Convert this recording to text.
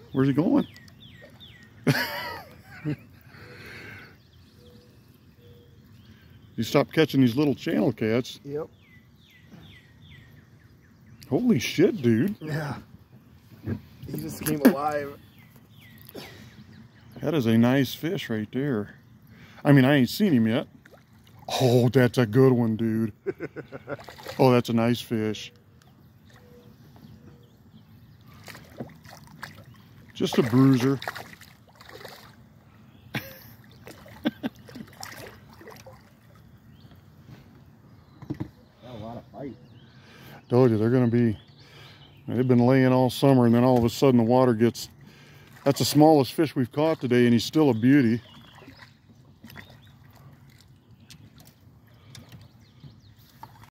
Where's he going? You stopped catching these little channel cats. Yep. Holy shit, dude. Yeah. He just came alive. That is a nice fish right there. I mean, I ain't seen him yet. Oh, that's a good one, dude. Oh, that's a nice fish. Just a bruiser. Got a lot of fight. Told you, they're going to be, they've been laying all summer, and then all of a sudden the water gets, that's the smallest fish we've caught today, and he's still a beauty.